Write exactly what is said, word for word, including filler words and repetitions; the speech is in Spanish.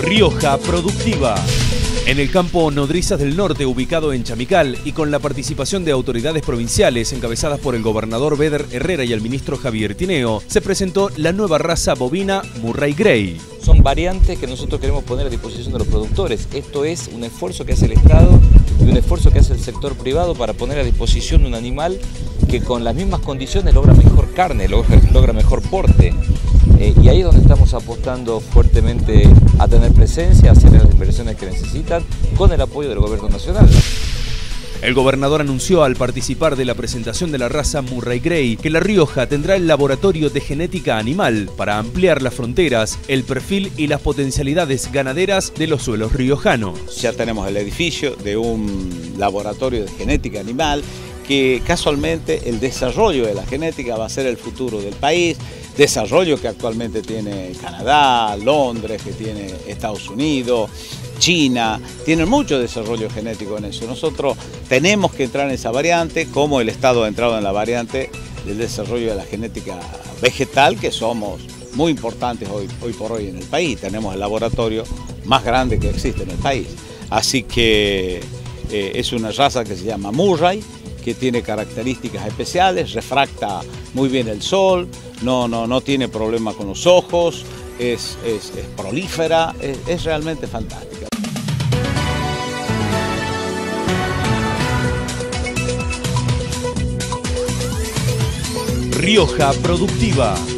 Rioja Productiva. En el campo Nodrizas del Norte, ubicado en Chamical, y con la participación de autoridades provinciales encabezadas por el gobernador Beder Herrera y el ministro Javier Tineo, se presentó la nueva raza bovina Murray Grey. Son variantes que nosotros queremos poner a disposición de los productores. Esto es un esfuerzo que hace el Estado y un esfuerzo que hace el sector privado para poner a disposición un animal que con las mismas condiciones logra mejor carne, logra, logra mejor porte. Eh, y ahí es donde estamos apostando fuertemente a tener presencia, a hacer las inversiones que necesitan, con el apoyo del gobierno nacional. El gobernador anunció al participar de la presentación de la raza Murray Grey que La Rioja tendrá el laboratorio de genética animal para ampliar las fronteras, el perfil y las potencialidades ganaderas de los suelos riojanos. Ya tenemos el edificio de un laboratorio de genética animal que casualmente el desarrollo de la genética va a ser el futuro del país, desarrollo que actualmente tiene Canadá, Londres, que tiene Estados Unidos, China, tienen mucho desarrollo genético en eso. Nosotros tenemos que entrar en esa variante, como el Estado ha entrado en la variante del desarrollo de la genética vegetal, que somos muy importantes hoy, hoy por hoy en el país. Tenemos el laboratorio más grande que existe en el país. Así que eh, es una raza que se llama Murray, que tiene características especiales, refracta muy bien el sol, no, no, no tiene problema con los ojos, es, es, es prolífera, es, es realmente fantástica. Rioja Productiva.